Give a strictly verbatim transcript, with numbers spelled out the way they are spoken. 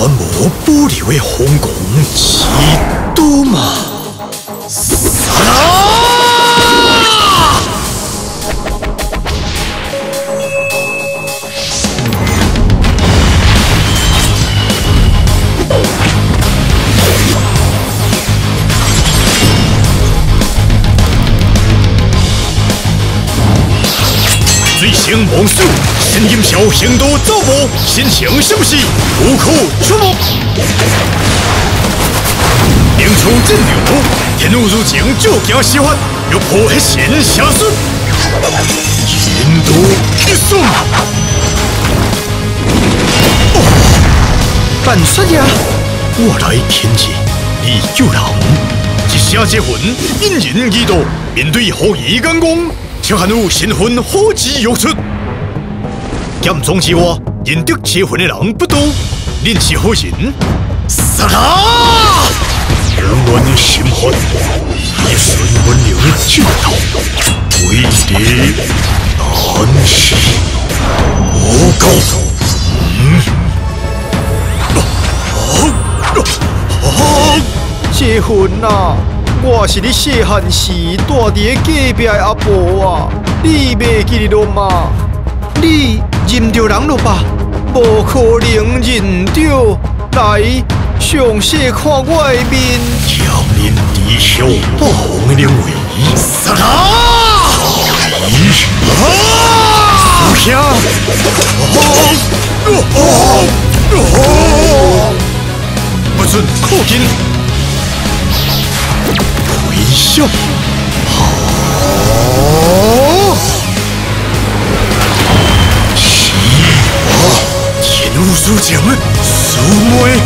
无保留的皇宫是多嘛？杀啦！最新猛兽，神音小行动走步，心情是不是无可触摸？明出阵流，天路如镜，就惊喜欢，欲破黑神下水，天都一送。哦，半山呀，我来天机，你救人，一下结婚，引人耳朵，面对后羿干公。请汉武新婚火急欲出，严重之话，认得结婚的人不多，恁是好人。杀他！永远的心寒，一瞬温柔的镜头，为敌难是无够。嗯，啊啊！ 结婚啊！我是你细汉时住伫个隔壁的阿婆啊，你袂记得吗？你认着人了吧？无可能认着，来详细看我的面。 强人弟兄不红的两位，杀他！啊！兄，不准靠近！微笑，好，是我天路书讲的苏梅。